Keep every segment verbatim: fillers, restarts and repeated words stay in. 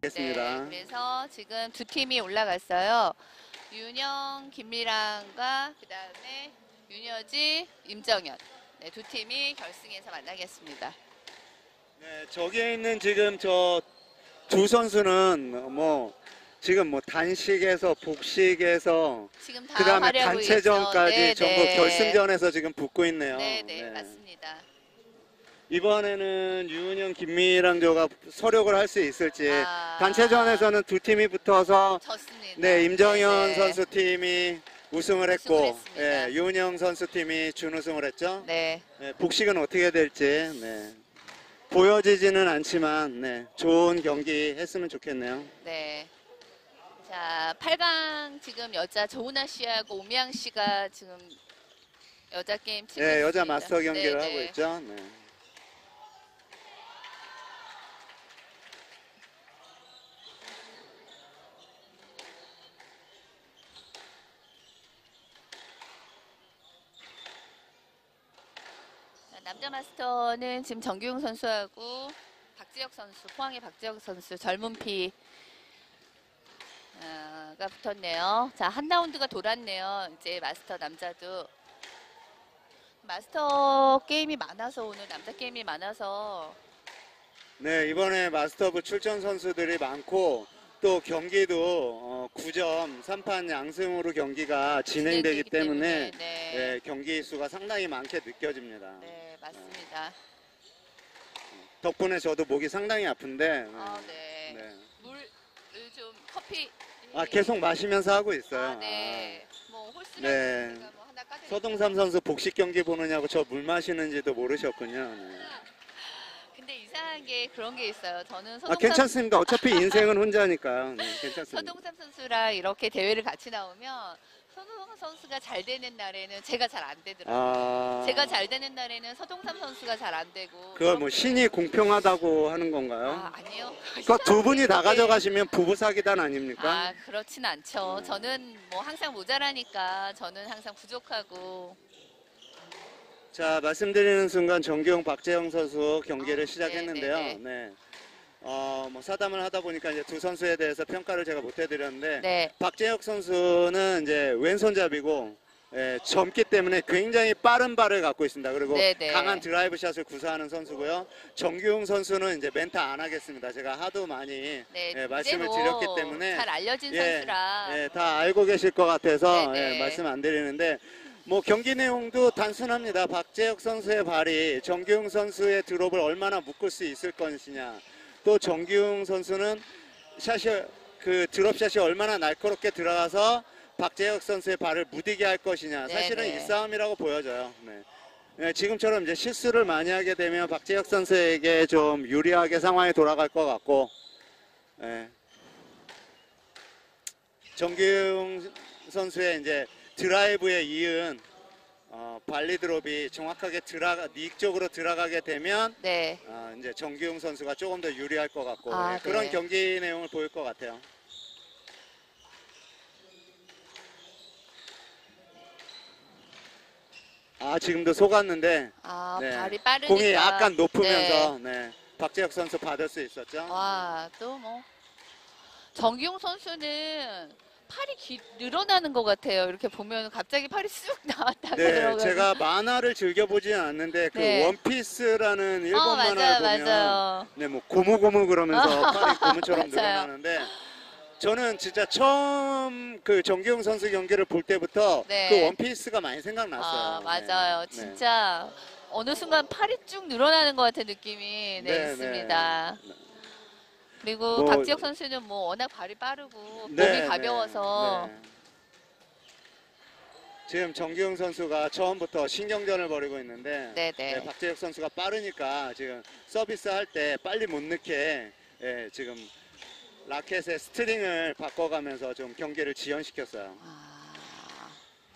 겠습니다. 네, 그래서 지금 두 팀이 올라갔어요. 윤영, 김미랑과 그 다음에 윤여지, 임정현. 네, 두 팀이 결승에서 만나겠습니다. 네, 저기에 있는 지금 저 두 선수는 뭐 지금 뭐 단식에서 복식에서 지금 다 그 다음에 활약하고 단체전까지 네, 전부 네. 결승전에서 지금 붙고 있네요. 네, 네, 네. 맞습니다. 이번에는 유은영, 김미랑 조가 서력을 할 수 있을지. 아, 단체전에서는 두 팀이 붙어서 졌습니다. 네, 임정현 네, 네. 선수 팀이 우승을 했고, 우승을 했습니다. 예, 유은영 선수 팀이 준우승을 했죠. 네, 네, 복식은 어떻게 될지 네. 보여지지는 않지만 네, 좋은 경기 했으면 좋겠네요. 네. 자, 팔 강 지금 여자 조은아 씨하고 오미양 씨가 지금 여자 게임 치고 네, 여자 있습니다. 마스터 경기를 네, 하고 네. 있죠. 네. 자, 남자 마스터는 지금 정규용 선수하고 박지혁 선수, 포항의 박지혁 선수 젊은 피가 붙었네요. 자, 한 라운드가 돌았네요. 이제 마스터 남자도 마스터 게임이 많아서 오늘 남자 게임이 많아서 네, 이번에 마스터브 출전 선수들이 많고 또 경기도 어, 구 점 삼 판 양승으로 경기가 진행되기 진행되기 때문에 때문에, 네. 네, 경기 수가 상당히 많게 느껴집니다. 네, 맞습니다. 덕분에 저도 목이 상당히 아픈데 아, 네. 네. 물을 좀 커피 아, 계속 마시면서 하고 있어요. 아, 네. 뭐 홀수라고 네. 제가 뭐 하나 까드릴게요. 서동삼 선수 복식 경기 보느냐고 저 물 마시는지도 모르셨군요. 네. 근데 이상한 게 그런 게 있어요. 저는 아, 서동삼, 괜찮습니다. 어차피 인생은 혼자니까요. 네, 괜찮습니다. 서동삼 선수랑 이렇게 대회를 같이 나오면 서동삼 선수가 잘 되는 날에는 제가 잘 안 되더라고요. 아, 제가 잘 되는 날에는 서동삼 선수가 잘 안 되고. 그걸 뭐 신이 공평하다고 하는 건가요? 아, 아니요. 그거 두 분이 다 네. 가져가시면 부부 사기단 아닙니까? 아, 그렇진 않죠. 네. 저는 뭐 항상 모자라니까 저는 항상 부족하고. 자, 말씀드리는 순간 정규용 박재영 선수 경기를 아, 시작했는데요. 네, 네, 네. 어, 뭐 사담을 하다 보니까 이제 두 선수에 대해서 평가를 제가 못 해드렸는데 네. 박재혁 선수는 이제 왼손잡이고 예, 젊기 때문에 굉장히 빠른 발을 갖고 있습니다. 그리고 네, 네. 강한 드라이브 샷을 구사하는 선수고요. 정규용 선수는 이제 멘타 안 하겠습니다. 제가 하도 많이 네, 예, 말씀을 이제 뭐 드렸기 때문에 잘 알려진 예, 선수라. 예, 다 알고 계실 것 같아서 네, 네. 예, 말씀 안 드리는데 뭐 경기 내용도 단순합니다. 박재혁 선수의 발이 정규용 선수의 드롭을 얼마나 묶을 수 있을 것이냐. 또 정규용 선수는 샷이 그 드롭샷이 얼마나 날카롭게 들어가서 박재혁 선수의 발을 무디게 할 것이냐. 사실은 네네. 이 싸움이라고 보여져요. 네. 네, 지금처럼 이제 실수를 많이 하게 되면 박재혁 선수에게 좀 유리하게 상황이 돌아갈 것 같고, 네. 정규용 선수의 이제 드라이브에 이은 어, 발리 드롭이 정확하게 들어가 닉 쪽으로 들어가게 되면 네. 어, 이제 정규용 선수가 조금 더 유리할 것 같고 아, 예, 그런 네. 경기 내용을 보일 것 같아요. 아, 지금도 속았는데 아, 네, 발이 빠르니까. 공이 약간 높으면서 네. 네, 박재혁 선수 받을 수 있었죠. 와, 또 뭐 정기용 선수는 팔이 기, 늘어나는 것 같아요. 이렇게 보면 갑자기 팔이 쑥 나왔다가 네, 들어가고. 제가 만화를 즐겨보지는 않는데 그 네. 원피스라는 일본 어, 만화를 맞아요, 보면 맞아요. 네, 뭐 고무고무 그러면서 팔이 고무처럼 맞아요. 늘어나는데 저는 진짜 처음 그 정기용 선수 경기를 볼 때부터 네. 그 원피스가 많이 생각났어요. 아, 맞아요. 네. 진짜 어느 순간 팔이 쭉 늘어나는 것 같은 느낌이 네, 네, 있습니다. 네. 그리고 뭐- 박지혁 선수는 뭐 워낙 발이 빠르고 몸이 네, 가벼워서 네, 네. 지금 정기용 선수가 처음부터 신경전을 벌이고 있는데 네, 네. 네, 박재혁 선수가 빠르니까 지금 서비스 할 때 빨리 못 넣게 예, 지금 라켓의 스트링을 바꿔가면서 좀 경기를 지연시켰어요. 아,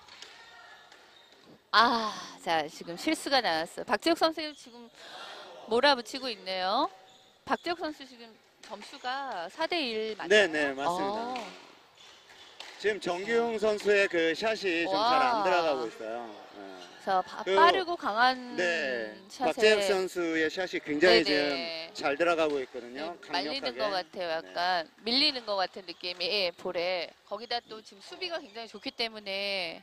아, 자 지금 실수가 나왔어요. 박지혁 선수 지금 몰아붙이고 있네요. 박지혁 선수 지금 점수가 사 대 일 맞나요? 네, 네, 맞습니다. 어. 지금 정규용 선수의 그 샷이 좀 잘 안 와. 들어가고 있어요. 예. 자, 바- 그- 빠르고 강한 네, 샷에 박재혁 선수의 샷이 굉장히 네네. 지금 잘 들어가고 있거든요. 네, 말리는 강력하게. 것 같아요. 약간 밀리는 것 같은 느낌이 볼에. 거기다 또 지금 수비가 굉장히 좋기 때문에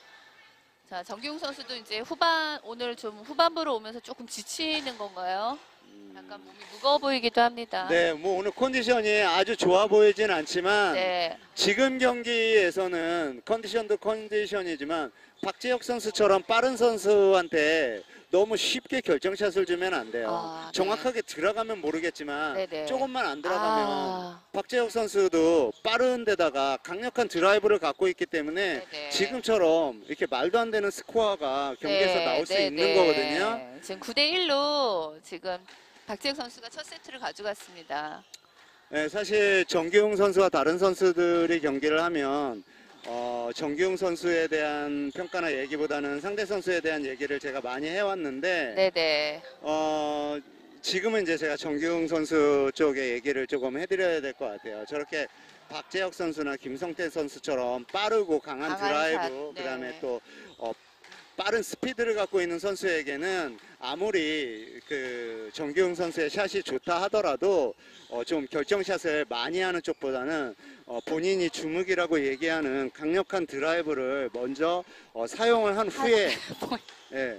자 정기용 선수도 이제 후반 오늘 좀 후반부로 오면서 조금 지치는 건가요? 음, 약간 몸이 무거워 보이기도 합니다. 네, 뭐 오늘 컨디션이 아주 좋아 보이진 않지만 네. 지금 경기에서는 컨디션도 컨디션이지만 박재혁 선수처럼 빠른 선수한테 너무 쉽게 결정샷을 주면 안 돼요. 아, 네. 정확하게 들어가면 모르겠지만 네네. 조금만 안 들어가면 아, 박재혁 선수도 빠른 데다가 강력한 드라이브를 갖고 있기 때문에 네네. 지금처럼 이렇게 말도 안 되는 스코어가 경기에서 네, 나올 수 네, 있는 네. 거거든요. 지금 구 대 일로 지금 박재혁 선수가 첫 세트를 가져갔습니다. 네, 사실 정기용 선수와 다른 선수들이 경기를 하면 어, 정기용 선수에 대한 평가나 얘기보다는 상대 선수에 대한 얘기를 제가 많이 해왔는데 네네. 어, 지금은 이제 제가 정기용 선수 쪽에 얘기를 조금 해드려야 될 것 같아요. 저렇게 박재혁 선수나 김성태 선수처럼 빠르고 강한, 강한 드라이브, 샷, 네. 그다음에 또 어, 빠른 스피드를 갖고 있는 선수에게는 아무리 그 정기용 선수의 샷이 좋다 하더라도 어, 좀 결정샷을 많이 하는 쪽보다는 어, 본인이 주먹이라고 얘기하는 강력한 드라이브를 먼저 어, 사용을 한 후에 예,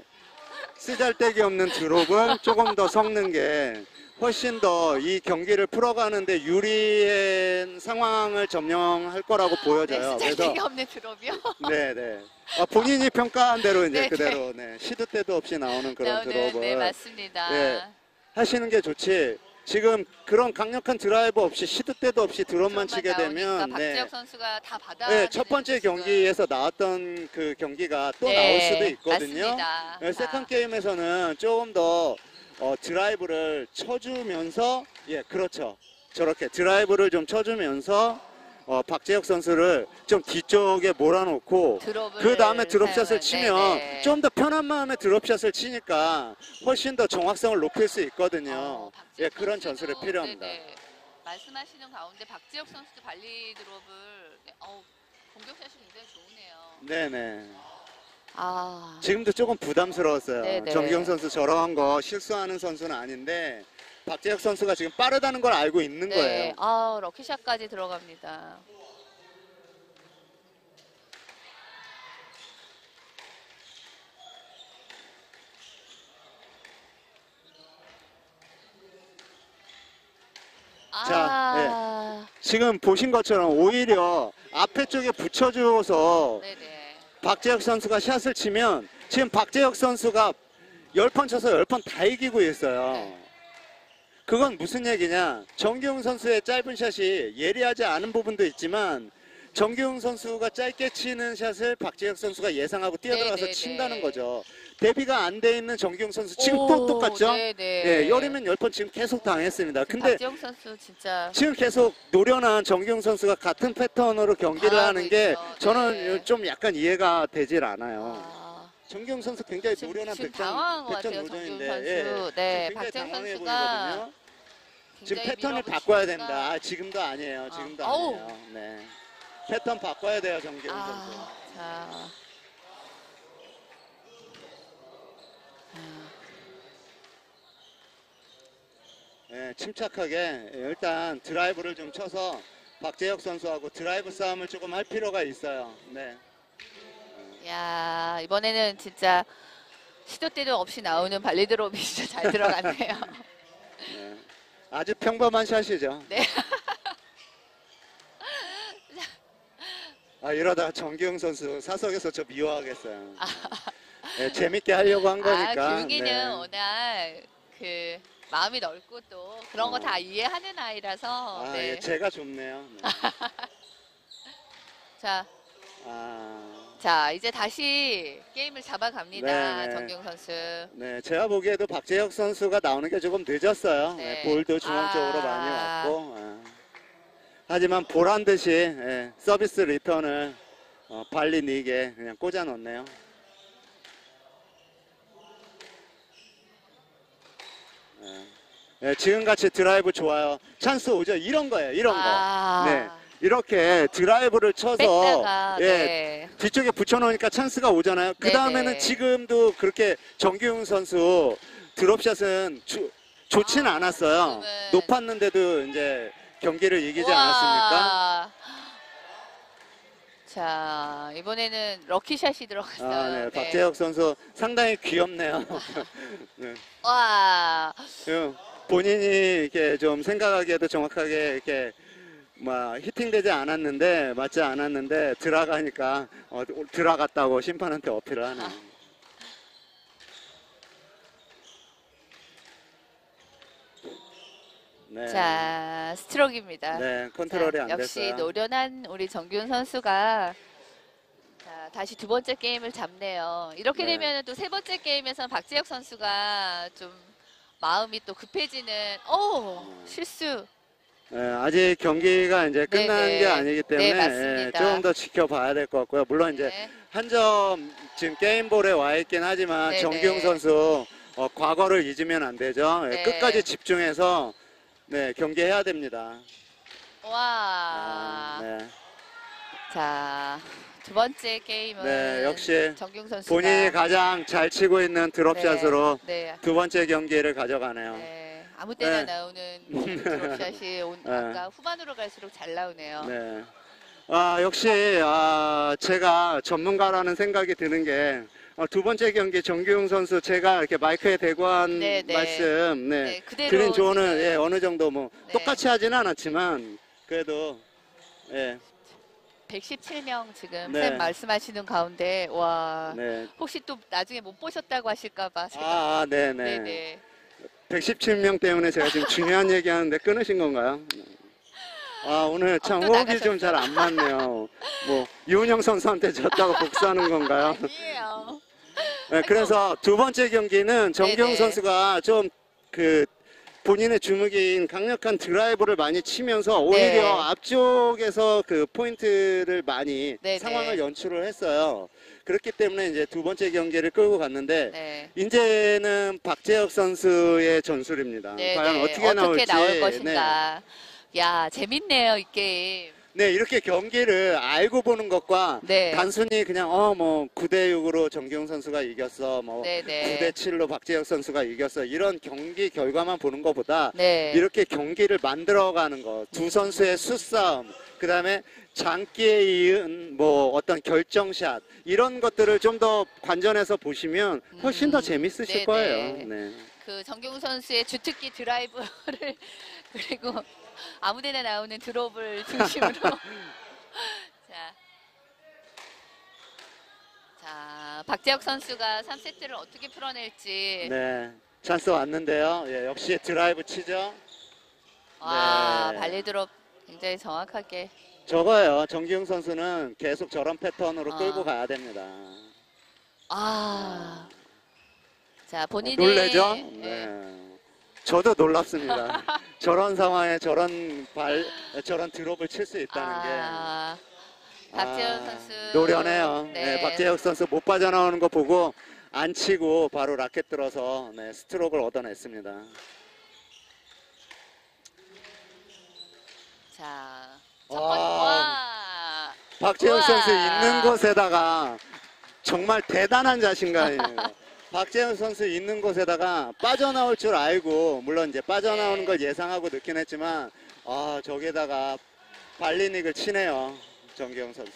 쓰잘데기 없는 드롭을 조금 더 섞는 게 훨씬 더 이 경기를 풀어가는데 유리한 상황을 점령할 거라고 보여져요. 네, 그래서 쓸데기 없는 드롭이요. 네네. 어, 본인이 평가한 대로 이제 네, 그대로 네, 시도 때도 없이 나오는 그런 나오는, 드롭을 네, 맞습니다. 예, 하시는 게 좋지. 지금 그런 강력한 드라이브 없이 시도 때도 없이 드롭만 드롭만 치게 나오니까 되면 박재혁 네, 선수가 다 받아. 네, 첫 번째 경기에서 나왔던 그 경기가 또 나올 수도 있거든요. 맞습니다. 네, 자, 세컨 게임에서는 조금 더 어, 드라이브를 쳐주면서 예 그렇죠 저렇게 드라이브를 좀 쳐주면서 어, 박재혁 선수를 좀 뒤쪽에 몰아놓고 드롭을 그 다음에 드롭샷을 사용한- 치면 네네. 좀 더 편한 마음에 드롭샷을 치니까 훨씬 더 정확성을 높일 수 있거든요. 어, 예 박재혁 그런 선수도, 전술이 필요합니다. 네네. 말씀하시는 가운데 박재혁 선수도 발리 드롭을 네, 어우, 공격샷이 굉장히 좋으네요. 네네. 아, 지금도 조금 부담스러웠어요. 네네. 정기용 선수 저런 거 실수하는 선수는 아닌데 박재혁 선수가 지금 빠르다는 걸 알고 있는 네. 거예요. 아, 럭키샷까지 들어갑니다. 아, 지금 보신 것처럼 오히려 앞에 쪽에 붙여줘서 네네. 박재혁 선수가 샷을 치면 지금 박재혁 선수가 열 번 쳐서 열 번 다 이기고 있어요. 네. 그건 무슨 얘기냐? 정기용 선수의 짧은 샷이 예리하지 않은 부분도 있지만 정기용 선수가 짧게 치는 샷을 박재혁 선수가 예상하고 뛰어들어가서 네네네. 친다는 거죠. 대비가 안 돼 있는 정기용 선수 지금 오, 또 똑같죠? 네네. 예, 열이면 열 번 지금 계속 당했습니다. 근데 박재혁 선수 진짜 지금 계속 노련한 정기용 선수가 같은 패턴으로 경기를 잘하고 하는 게 있죠. 저는 네. 좀 약간 이해가 되질 않아요. 아, 정기용 선수 굉장히 지금, 노련한 지금 백전, 당황한 것 백전 같아요. 정기용 노전인데 선수. 예, 네, 지금 굉장히 박재혁 당황해 선수가 보이거든요. 지금 굉장히 패턴을 밀어붙이니까. 바꿔야 됩니다. 아, 지금도 아니에요. 아, 지금도 어우. 아니에요. 네. 패턴 바꿔야 돼요, 정기용 선수. 아, 자. 아. 네, 침착하게 일단 드라이브를 좀 쳐서 박재혁 선수하고 드라이브 싸움을 조금 할 필요가 있어요. 네. 야, 이번에는 진짜 시도 때도 없이 나오는 발리드롭이 진짜 잘 들어갔네요. 네. 아주 평범한 샷이죠. 네. 아, 이러다가 정기용 선수 사석에서 저 미워하겠어요. 네, 재밌게 하려고 한 거니까. 아, 규기는 네. 워낙 그 마음이 넓고 또 그런 거 어. 다 이해하는 아이라서. 아, 네. 예, 제가 좋네요. 네. 자, 아, 자 이제 다시 게임을 잡아갑니다. 네, 네. 정경 선수. 네, 제가 보기에도 박재혁 선수가 나오는 게 조금 늦었어요. 네, 네. 볼도 중앙 쪽으로 아. 많이 왔고. 아. 하지만 보란 듯이 예, 서비스 리턴을 어, 발리 닉에 그냥 꽂아 넣네요. 예, 지금같이 드라이브 좋아요. 찬스 오죠. 이런 거예요. 이런 거. 아, 네. 이렇게 드라이브를 쳐서 뺐다가 예, 네. 뒤쪽에 붙여놓으니까 찬스가 오잖아요. 그 다음에는 네네. 지금도 그렇게 정규용 선수 드롭샷은 주, 좋진 아, 않았어요. 지금은- 높았는데도 이제 경기를 이기지 우와. 않았습니까? 자, 이번에는 럭키샷이 들어갔어요. 아, 네. 네. 박재혁 선수 상당히 귀엽네요. 네. 와. 그 본인이 이렇게 좀 생각하기에도 정확하게 이렇게 뭐 히팅되지 않았는데 맞지 않았는데 들어가니까 어, 들어갔다고 심판한테 어필을 하네. 아. 네. 자, 스트로크입니다. 네, 컨트롤이 자, 안 역시 됐어요. 노련한 우리 정규훈 선수가 자, 다시 두 번째 게임을 잡네요. 이렇게 네. 되면 또 세 번째 게임에선 박재혁 선수가 좀 마음이 또 급해지는. 오, 실수. 네, 아직 경기가 이제 끝난 네네. 게 아니기 때문에 네, 맞습니다. 예, 조금 더 지켜봐야 될 것 같고요. 물론 이제 네. 한 점 지금 게임볼에 와 있긴 하지만 네네. 정기용 선수 어, 과거를 잊으면 안 되죠. 예, 네. 끝까지 집중해서 네, 경기해야 됩니다. 와. 아, 네. 자, 두 번째 게임은 네, 역시 정규훈 선수가 본인이 가장 잘 치고 있는 드롭샷으로 네, 네. 두 번째 경기를 가져가네요. 네, 아무 때나 네. 나오는 드롭샷이 온, 네. 아까 후반으로 갈수록 잘 나오네요. 네. 아, 역시 아, 제가 전문가라는 생각이 드는 게 어, 두 번째 경기 정규용 선수 제가 이렇게 마이크에 대고 한 네, 네. 말씀, 네, 네, 그대로 그린 조언은 지금- 예, 어느 정도 뭐 네. 똑같이 하지는 않았지만 그래도 예, 백십칠 명 지금 네. 쌤 말씀하시는 가운데 와 네. 혹시 또 나중에 못 보셨다고 하실까봐 제가 아, 아, 네, 네. 네네 백십칠 명 때문에 제가 지금 중요한 얘기하는데 끊으신 건가요? 아, 오늘 참 어, 또 호흡이 좀 잘 안 맞네요. 뭐 이훈영 선수한테 졌다고 복수하는 건가요? 아니에요. 네, 그래서 두 번째 경기는 정경 네네. 선수가 좀 그 본인의 주무기인 강력한 드라이브를 많이 치면서 오히려 네. 앞쪽에서 그 포인트를 많이 네네. 상황을 연출을 했어요. 그렇기 때문에 이제 두 번째 경기를 끌고 갔는데 네. 이제는 박재혁 선수의 전술입니다. 네네. 과연 어떻게, 나올지. 나올 네. 것인가. 야 재밌네요 이 게임. 네, 이렇게 경기를 알고 보는 것과 네. 단순히 그냥 어 뭐 구 대 육으로 정기용 선수가 이겼어, 뭐 네네. 구 대 칠로 박재혁 선수가 이겼어, 이런 경기 결과만 보는 것보다 네. 이렇게 경기를 만들어가는 것, 두 선수의 수싸움, 그 다음에 장기에 이은 뭐 어떤 결정샷, 이런 것들을 좀 더 관전해서 보시면 훨씬 더 음, 재밌으실 네네. 거예요. 네. 그 정경훈 선수의 주특기 드라이브를 그리고 아무데나 나오는 드롭을 중심으로 자, 자 박재혁 선수가 삼 세트를 어떻게 풀어낼지. 네. 찬스 왔는데요. 예, 역시 드라이브 치죠. 와 네. 발리 드롭 굉장히 정확하게. 저거예요. 정기용 선수는 계속 저런 패턴으로 아. 끌고 가야 됩니다. 아, 자 본인의 놀래죠? 예. 네. 저도 놀랍습니다. 저런 상황에 저런 발, 저런 드롭을 칠 수 있다는 아, 게. 박재혁 아, 선수 노련해요. 네. 네, 박재혁 선수 못 빠져나오는 거 보고 안 치고 바로 라켓 들어서 네, 스트로크를 얻어냈습니다. 자, 첫 와. 번째 와. 박재혁 우와. 선수 있는 곳에다가 정말 대단한 자신감이에요. 박재현 선수 있는 곳에다가 빠져나올 줄 알고, 물론 이제 빠져나오는 네. 걸 예상하고 넣긴 했지만, 아, 저기에다가 발리닉을 치네요. 정기영 선수.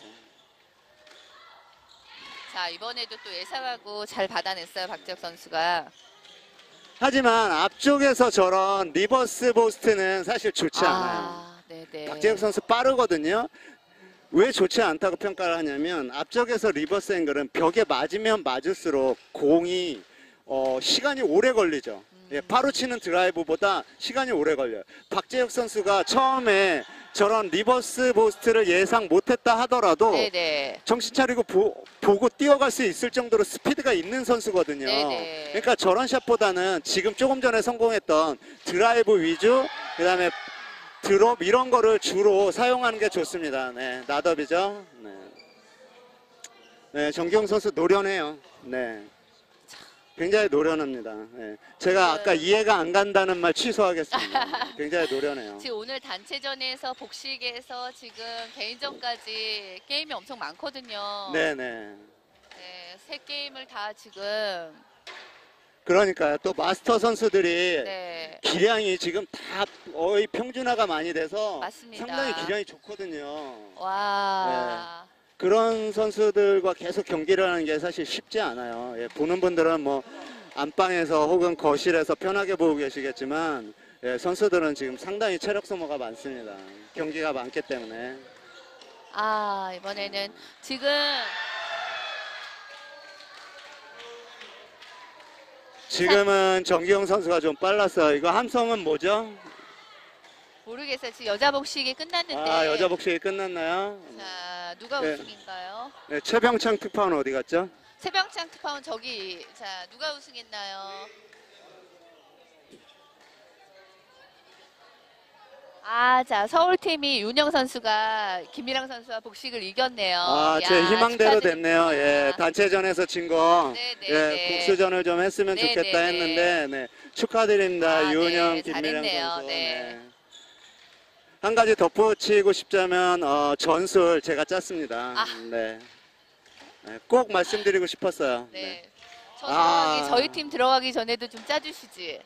자 이번에도 또 예상하고 잘 받아냈어요 박재혁 선수가. 하지만 앞쪽에서 저런 리버스 보스트는 사실 좋지 않아요. 아, 네네. 박재혁 선수 빠르거든요. 왜 좋지 않다고 평가를 하냐면 앞쪽에서 리버스 앵글은 벽에 맞으면 맞을수록 공이 어, 시간이 오래 걸리죠. 예, 바로 치는 드라이브보다 시간이 오래 걸려요. 박재혁 선수가 처음에 저런 리버스 보스트를 예상 못했다 하더라도 네네. 정신 차리고 보, 보고 뛰어갈 수 있을 정도로 스피드가 있는 선수거든요. 네네. 그러니까 저런 샷보다는 지금 조금 전에 성공했던 드라이브 위주, 그 다음에 드롭 이런 거를 주로 사용하는 게 좋습니다. 네, 나덥이죠. 네, 네 정기용 선수 노련해요. 네, 굉장히 노련합니다. 예. 제가 아까 이해가 안 간다는 말 취소하겠습니다. 굉장히 노련해요. 지금 오늘 단체전에서 복식에서 지금 개인전까지 게임이 엄청 많거든요. 네네. 네, 세 게임을 다 지금 그러니까요. 또 마스터 선수들이 네, 기량이 지금 다 거의 평준화가 많이 돼서 맞습니다. 상당히 기량이 좋거든요. 와. 그런 선수들과 계속 경기를 하는 게 사실 쉽지 않아요. 예, 보는 분들은 뭐 안방에서 혹은 거실에서 편하게 보고 계시겠지만 예, 선수들은 지금 상당히 체력 소모가 많습니다. 경기가 많기 때문에. 아, 이번에는 지금 지금은 정기용 선수가 좀 빨랐어요. 이거 함성은 뭐죠? 모르겠어요. 지금 여자 복식이 끝났는데. 아, 여자 복식이 끝났나요? 자, 누가 네. 우승인가요? 네, 최병창 특파원 어디 갔죠? 세병창 특파원 저기. 자, 누가 우승했나요? 아, 자, 서울팀이 윤영 선수가 김미랑 선수와 복식을 이겼네요. 아, 야, 제 희망대로 축하드립니다. 됐네요. 예, 단체전에서 진 거. 네, 네, 예, 네. 국수전을 좀 했으면 네, 좋겠다 네, 했는데, 네, 축하드립니다. 아, 유은영, 네, 김미량 잘했네요. 선수. 네. 한 가지 덧붙이고 싶자면, 어, 전술 제가 짰습니다. 아. 네. 네, 꼭 말씀드리고 싶었어요. 네. 네. 저 아. 들어가기, 저희 팀 들어가기 전에도 좀 짜주시지.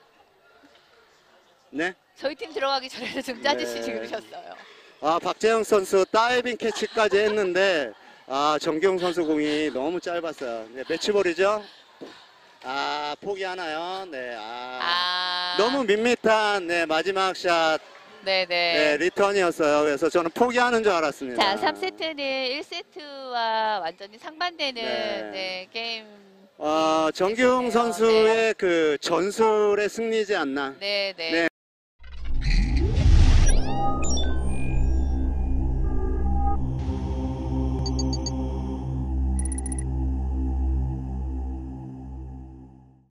네. 저희 팀 들어가기 전에도 좀 짜주시지 네. 그러셨어요. 아, 박재영 선수 다이빙 캐치까지 했는데, 아, 정기용 선수 공이 너무 짧았어요. 네, 매치볼이죠? 아, 포기하나요? 네, 아. 아. 너무 밋밋한, 네, 마지막 샷, 네네. 네, 리턴이었어요. 그래서 저는 포기하는 줄 알았습니다. 자, 삼 세트는 일 세트와 완전히 상반되는 네. 네, 게임. 어, 정기용 네. 선수의 그 전술의 승리지 않나. 네, 네. 네.